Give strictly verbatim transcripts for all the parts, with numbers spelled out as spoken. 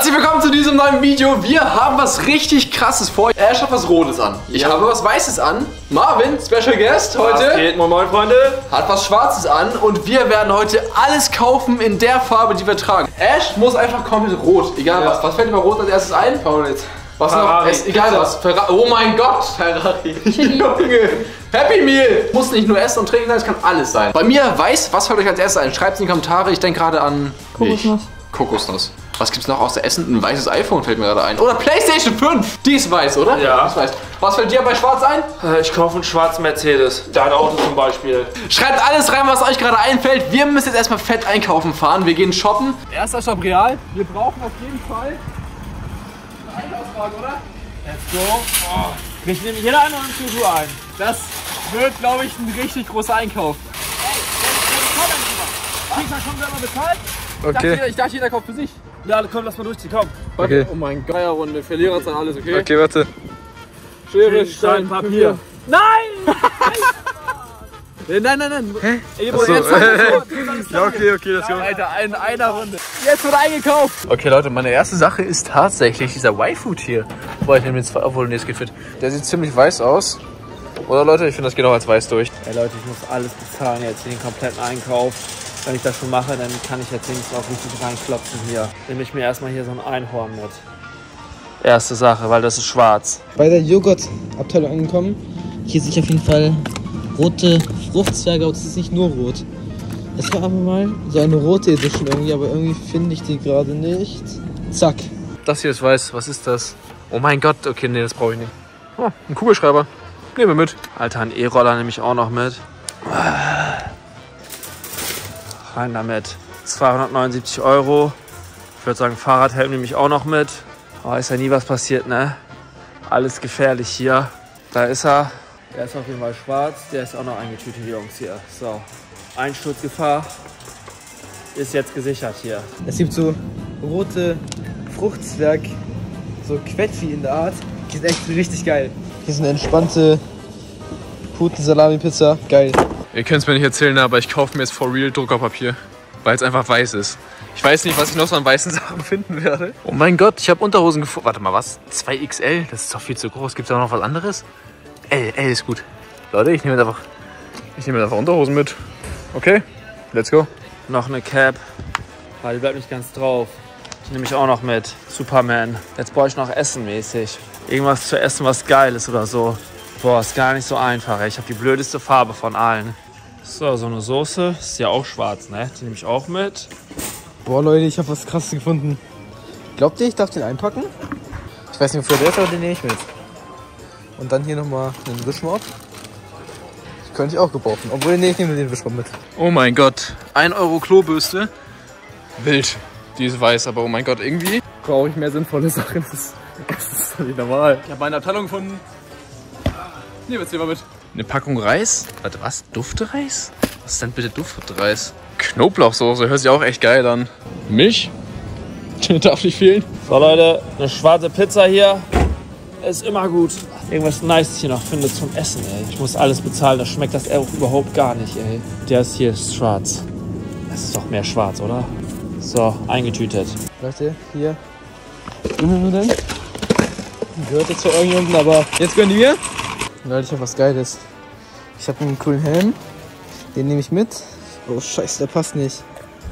Herzlich willkommen zu diesem neuen Video. Wir haben was richtig Krasses vor. Ash hat was Rotes an. Ich ja. habe was Weißes an. Marvin, Special Guest heute, was geht, moin moin Freunde, hat was Schwarzes an. Und wir werden heute alles kaufen in der Farbe, die wir tragen. Ash muss einfach komplett rot. Egal ja. was. Was fällt dir bei Rot als erstes ein? Paulitz. Was Ferrari. noch? Es, egal was. Ferrari. Oh mein Gott. Ferrari. Junge. Happy Meal. Muss nicht nur Essen und Trinken sein, es kann alles sein. Bei mir weiß, was fällt euch als erstes ein? Schreibt es in die Kommentare. Ich denke gerade an Kokosnuss. Kokosnuss. Was gibt's noch außer Essen? Ein weißes iPhone fällt mir gerade ein. Oder PlayStation fünf. Die ist weiß, oder? Ja. Das weiß. Was fällt dir bei Schwarz ein? Ich kaufe einen schwarzen Mercedes. Dein Auto zum Beispiel. Schreibt alles rein, was euch gerade einfällt. Wir müssen jetzt erstmal fett einkaufen fahren. Wir gehen shoppen. Erster Stopp Real. Wir brauchen auf jeden Fall einen Einkaufswagen, oder? Let's go. Oh. Kriegt nämlich jeder eine und du ein. Das wird, glaube ich, ein richtig großer Einkauf. Ey, wer hat schon selber bezahlt? Okay. Ich dachte, jeder, ich dachte, jeder kauft für sich. Ja, komm, lass mal durchziehen, komm. Okay. Oh mein Gott, Runde. Verlierer dann alles, okay? Okay, warte. Schere, Stein, Papier. Nein! nein, nein, nein. Hä? Ey, Achso. jetzt ja, okay, okay, das kommt. Alter, in einer Runde. Jetzt wird eingekauft. Okay, Leute, meine erste Sache ist tatsächlich dieser Y-Food hier. Boah, ich nehme jetzt, obwohl, nee, es geht fit. Der sieht ziemlich weiß aus. Oder, Leute? Ich finde, das geht auch als weiß durch. Ja, Leute, ich muss alles bezahlen jetzt, den kompletten Einkauf. Wenn ich das schon mache, dann kann ich jetzt links auch richtig reinklopfen hier. Nehme ich mir erstmal hier so ein Einhorn mit. Erste Sache, weil das ist schwarz. Bei der Joghurt-Abteilung angekommen. Hier sehe ich auf jeden Fall rote Fruchtzwerge, aber das ist nicht nur rot. Es war aber mal so eine rote Edition irgendwie, aber irgendwie finde ich die gerade nicht. Zack. Das hier ist weiß. Was ist das? Oh mein Gott. Okay, nee, das brauche ich nicht. Oh, ein Kugelschreiber. Nehmen wir mit. Alter, ein E-Roller nehme ich auch noch mit. Rein damit. zweihundertneunundsiebzig Euro. Ich würde sagen, Fahrradhelm nehme ich auch noch mit. Oh, ist ja nie was passiert, ne? Alles gefährlich hier. Da ist er. Der ist auf jeden Fall schwarz. Der ist auch noch eingetütet, Jungs, hier. So. Einsturzgefahr ist jetzt gesichert hier. Es gibt so rote Fruchtzwerg, so Quetschi in der Art. Die sind echt richtig geil. Hier ist eine entspannte Puten-Salami-Pizza. Geil. Ihr könnt es mir nicht erzählen, aber ich kaufe mir jetzt for real Druckerpapier, weil es einfach weiß ist. Ich weiß nicht, was ich noch so an weißen Sachen finden werde. Oh mein Gott, ich habe Unterhosen gefunden. Warte mal, was? zwei X L? Das ist doch viel zu groß. Gibt es da noch was anderes? L, L ist gut. Leute, ich nehme jetzt einfach, ich nehme jetzt einfach Unterhosen mit. Okay, let's go. Noch eine Cap, weil die bleibt nicht ganz drauf. Die nehme ich auch noch mit. Superman. Jetzt brauche ich noch Essen mäßig. Irgendwas zu essen, was geil ist oder so. Boah, ist gar nicht so einfach. Ey. Ich habe die blödeste Farbe von allen. So, so eine Soße. Ist ja auch schwarz, ne? Die nehme ich auch mit. Boah, Leute, ich habe was Krasses gefunden. Glaubt ihr, ich darf den einpacken? Ich weiß nicht, wofür der ist, aber den nehme ich mit. Und dann hier nochmal einen Wischmopp. Das könnte ich auch gebrauchen. Obwohl, nee, ich nehme den Wischmopp mit. Oh mein Gott. ein Euro Klobürste. Wild. Die ist weiß, aber oh mein Gott, irgendwie brauche ich mehr sinnvolle Sachen. Das ist, das ist doch nicht normal. Ich habe meine Abteilung gefunden. Nehmen wir jetzt hier mal mit. Eine Packung Reis. Warte, was? Duftereis? Was ist denn bitte Duftreis? Knoblauchsoße, hört sich auch echt geil an. Milch? Darf nicht fehlen. So Leute, eine schwarze Pizza hier. Ist immer gut. Irgendwas Nice hier noch findet zum Essen, ey. Ich muss alles bezahlen, das schmeckt das auch überhaupt gar nicht, ey. Der ist hier ist schwarz. Das ist doch mehr schwarz, oder? So, eingetütet. Leute, hier. Nudeln. Gehört jetzt zwar irgendjemanden, aber jetzt gönnen die mir. Leute, ich habe was Geiles. Ich habe einen coolen Helm. Den nehme ich mit. Oh scheiße, der passt nicht.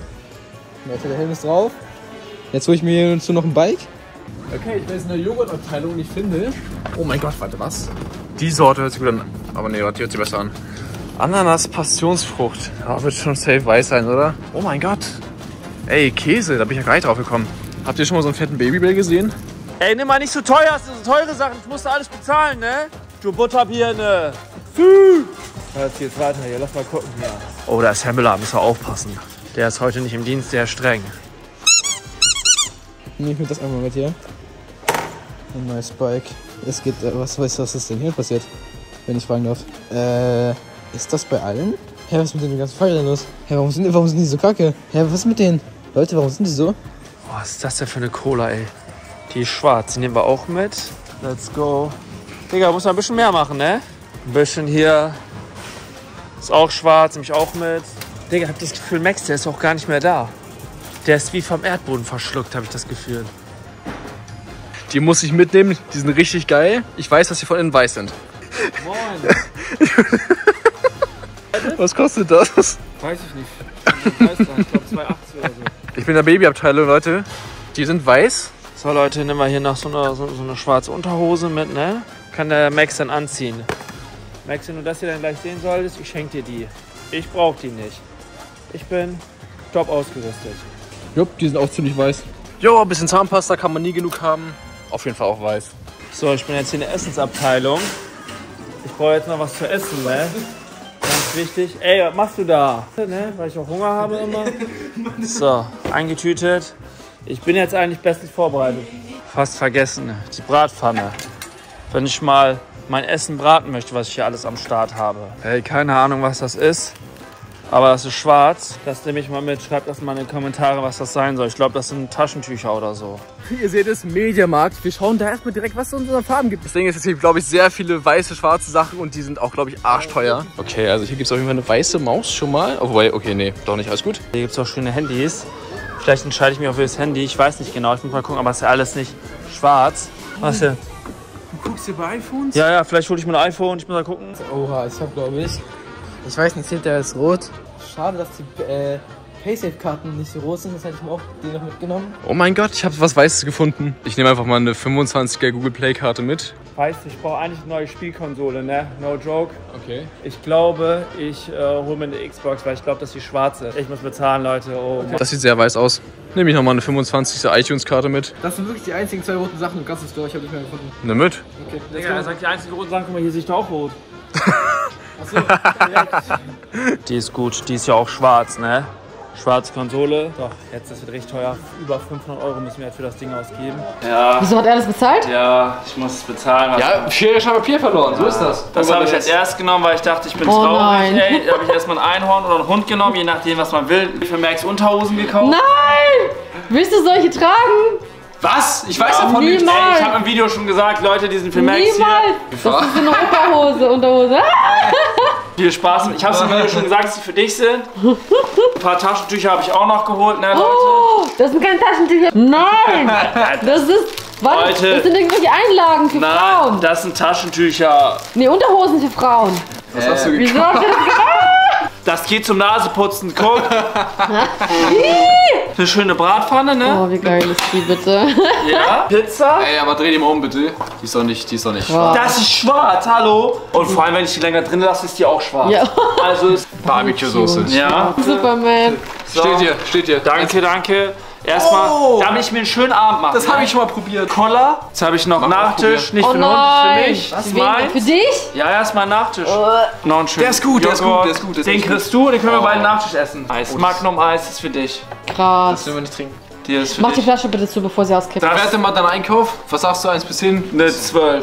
Leute, der Helm ist drauf. Jetzt hole ich mir hierzu noch ein Bike. Okay, ich bin jetzt in der Joghurtabteilung und ich finde... Oh mein Gott, warte, was? Die Sorte hört sich gut an. Aber nee, die hört sich besser an. Ananas Passionsfrucht. Ja, wird schon safe weiß sein, oder? Oh mein Gott. Ey, Käse, da bin ich ja gar nicht drauf gekommen. Habt ihr schon mal so einen fetten Babybell gesehen? Ey, nimm mal nicht so teuer, das sind so teure Sachen. Ich musste alles bezahlen, ne? Du Butterbirne. Ja, jetzt geht's weiter hier. Lass mal gucken hier. Oh, da ist Herr Müller. Müssen wir aufpassen. Der ist heute nicht im Dienst, der ist streng. Nehme ich mir das einmal mit hier. Ein neues Bike. Es geht, äh, was, was, was ist denn hier passiert? Wenn ich fragen darf. Äh, ist das bei allen? Hä, was ist mit den ganzen Fahrrädern los? Hä, warum sind, warum sind die so kacke? Hä, was ist mit denen? Leute, warum sind die so? Boah, was ist das denn für eine Cola, ey? Die ist schwarz, die nehmen wir auch mit. Let's go. Digga, muss man ein bisschen mehr machen, ne? Ein bisschen hier. Ist auch schwarz, nehme ich auch mit. Digga, hab das Gefühl, Max, der ist auch gar nicht mehr da. Der ist wie vom Erdboden verschluckt, habe ich das Gefühl. Die muss ich mitnehmen. Die sind richtig geil. Ich weiß, dass sie von innen weiß sind. Moin. Was kostet das? Weiß ich nicht. Ich weiß nicht. Ich glaube zwei Euro achtzig oder so. Ich bin in der Babyabteilung, Leute. Die sind weiß. So Leute, nehmen wir hier noch so eine, so, so eine schwarze Unterhose mit, ne? Kann der Max dann anziehen. Max, wenn du das hier dann gleich sehen solltest, ich schenke dir die. Ich brauche die nicht. Ich bin top ausgerüstet. Jupp, die sind auch ziemlich weiß. Jo, ein bisschen Zahnpasta kann man nie genug haben. Auf jeden Fall auch weiß. So, ich bin jetzt hier in der Essensabteilung. Ich brauche jetzt noch was zu essen, ne? Ganz wichtig. Ey, was machst du da? Ne? Weil ich auch Hunger habe immer. So, eingetütet. Ich bin jetzt eigentlich bestens vorbereitet. Fast vergessen, die Bratpfanne. Wenn ich mal mein Essen braten möchte, was ich hier alles am Start habe. Hey, keine Ahnung, was das ist. Aber das ist schwarz. Das nehme ich mal mit. Schreibt das mal in die Kommentare, was das sein soll. Ich glaube, das sind Taschentücher oder so. Ihr seht es, Mediamarkt. Wir schauen da erstmal direkt, was es in unseren Farben gibt. Das Ding ist, es gibt, glaube ich, sehr viele weiße, schwarze Sachen und die sind auch, glaube ich, arschteuer. Okay, also hier gibt es auf jeden Fall eine weiße Maus schon mal. Oh, wobei, okay, nee, doch nicht, alles gut. Hier gibt es auch schöne Handys. Vielleicht entscheide ich mich auch für das Handy. Ich weiß nicht genau. Ich muss mal gucken, aber es ist ja alles nicht schwarz. Was denn? Du guckst dir bei iPhones? Ja, ja, vielleicht hole ich mir ein iPhone. Ich muss mal gucken. Oha, ich hab, glaube ich. Ich weiß nicht, der ist rot. Schade, dass die äh, Paysafe-Karten nicht so rot sind. Das hätte ich mir auch die noch mitgenommen. Oh mein Gott, ich habe was Weißes gefunden. Ich nehme einfach mal eine fünfundzwanziger Google Play-Karte mit. Weißt du, ich brauche eigentlich eine neue Spielkonsole, ne? No joke. Okay. Ich glaube, ich äh, hole mir eine Xbox, weil ich glaube, dass die schwarze. Ich muss bezahlen, Leute. Oh. Okay. Das sieht sehr weiß aus. Nehme ich nochmal eine fünfundzwanziger iTunes-Karte mit. Das sind wirklich die einzigen zwei roten Sachen im ganzen Store. Ich habe nicht mehr gefunden. Nimm mit. Okay. Digga, er sagt die einzigen roten Sachen. Guck mal, hier sehe ich doch auch rot. Achso. Die ist gut. Die ist ja auch schwarz, ne? Schwarze Konsole. Doch, jetzt das wird richtig teuer. Über fünfhundert Euro müssen wir jetzt für das Ding ausgeben. Ja. Wieso hat er das bezahlt? Ja, ich muss es bezahlen. Ja, Schere, Stein, Papier verloren. Ja. So ist das. Das habe ich als erst genommen, weil ich dachte, ich bin oh traurig. Nein. Ey, da habe ich erstmal ein Einhorn oder einen Hund genommen, je nachdem, was man will. Für Max Unterhosen gekauft. Nein! Willst du solche tragen? Was? Ich weiß davon Niemals. nichts. Ey, ich habe im Video schon gesagt, Leute, die sind für Max Niemals! hier. Das ist so eine Unterhose, Unterhose. Viel Spaß. Ich habe es im Video schon gesagt, dass sie für dich sind. Ein paar Taschentücher habe ich auch noch geholt, ne, Leute? Oh, das sind keine Taschentücher. Nein! Das ist... Was? Leute. Das sind irgendwelche Einlagen für Nein, Frauen. das sind Taschentücher. Nee, Unterhosen für Frauen. Was äh. hast du Wieso gekauft? habt ihr das gemacht? Das geht zum Naseputzen. Guck. Eine schöne Bratpfanne, ne? Oh, wie geil ist die bitte? Ja. Pizza. Ey, aber dreh die mal um, bitte. Die ist doch nicht, die ist doch nicht schwarz. Das ist schwarz, hallo. Und vor allem, wenn ich die länger drin lasse, ist die auch schwarz. Ja. Also ist Barbecue-Soße. ja. Superman. So. Steht hier, steht hier. Danke, danke. Erstmal, Oh. damit ich mir einen schönen Abend mache. Das habe ich schon mal probiert. Koller. Jetzt habe ich noch einen Nachtisch. Nicht Oh für den Hund, nein. für mich. Was? Ist Wen- mein. Für dich? Ja, erstmal einen Nachtisch. Noch einen schönen Der ist gut, der ist Joghurt. gut, der ist gut, der ist Den echt kriegst du, den können wir Oh. beide Nachtisch essen. Eis. Oh, Magnum Eis ist für dich. Krass. Das dürfen wir nicht trinken. Der ist für Mach die dich. Flasche bitte zu, bevor sie auskippt. Das- Werte mal deinen Einkauf. Was sagst du, eins bis zehn? Eine zwölf.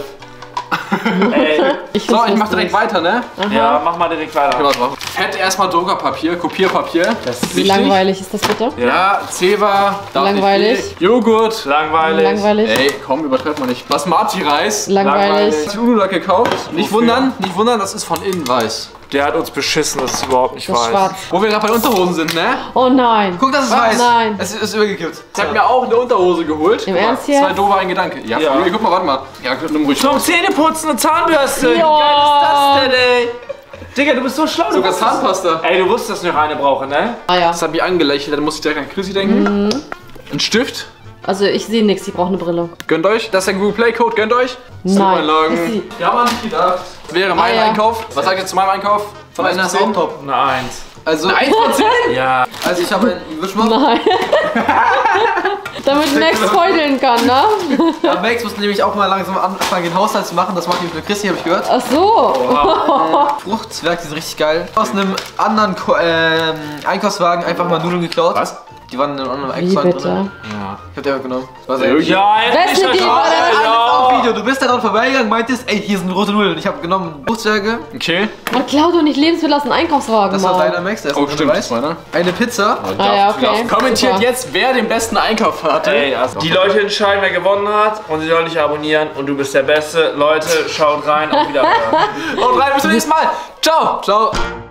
Ey. Ich So, find's ich mach lustig. direkt weiter, ne? Ja, mach mal direkt weiter. Okay, warte, warte. Fett erstmal Druckerpapier, Kopierpapier. Das ist Wie wichtig. langweilig ist das bitte? Ja, Zewa. darf nicht Langweilig. fehlen. Joghurt. Langweilig. Langweilig. Ey, komm, übertreib mal nicht. Basmati-Reis. Langweilig. Ich hab Unula gekauft. Nicht Wofür? wundern, nicht wundern, das ist von innen weiß. Der hat uns beschissen, das ist überhaupt nicht Das ist weiß. schwarz. Wo wir gerade bei Unterhosen sind, ne? Oh nein. Guck, das ist Was? weiß. Nein. Es ist übergekippt. Ich hab mir auch eine Unterhose geholt. Im Guck mal, Ernst jetzt? Zwei doofe, ein Gedanke. Ja, Ja. Guck mal, warte mal. Ja, nimm ruhig. Zum Zähneputzen eine Zahnbürste. Ja. Wie geil ist das denn, ey? Digga, du bist so schlau. Du Sogar wusstest- Zahnpasta. Ey, du wusstest, dass ich noch eine brauche, ne? Ah ja. Das hat mich angelächelt, dann muss ich direkt an Chrissy denken. Mhm. Ein Stift. Also ich sehe nichts, ich brauche eine Brille. Gönnt euch. Das ist der Google Play Code. Gönnt euch. Nein. Subanlagen. Ja, man nicht gedacht. Das wäre mein Ah, ja. Einkauf. Was sagt ihr zu meinem Einkauf? Von eins bis zehn? Eine Eins. Also, eins von zehn? Ja. also ich habe einen Wischmopp. Nein. Damit Max feudeln kann, ne? Ja, Max muss nämlich auch mal langsam anfangen, den Haushalt zu machen. Das macht nämlich nur Chrissy, habe ich gehört. Ach so. Fruchtzwerg, die sind richtig geil. Aus einem anderen Ko ähm, Einkaufswagen einfach mal Nudeln geklaut. Was? Die waren in einem anderen Wie Einkaufswagen bitte? drin. Ja. Ich hab die einfach genommen. Das war sehr Ja, jetzt Wessen nicht Idee war das? Auf ja. Video, du bist da dran vorbeigegangen, meintest, ey, hier sind rote Nudeln. Ich habe genommen Fruchtzwerge. Okay. Man klaut doch nicht Lebensmittel aus dem Einkaufswagen, Das war Mann. deiner Max, der ist Oh, noch stimmt. weiß. Das war ne? Eine Pizza. Ah ja, okay. Kommentiert Super. jetzt, wer den besten Einkauf hatte. Ey, also die Leute entscheiden, wer gewonnen hat und sie sollen dich abonnieren und du bist der Beste. Leute, schaut rein, auf Wiedersehen. Und rein, bis zum nächsten Mal. Ciao. Ciao.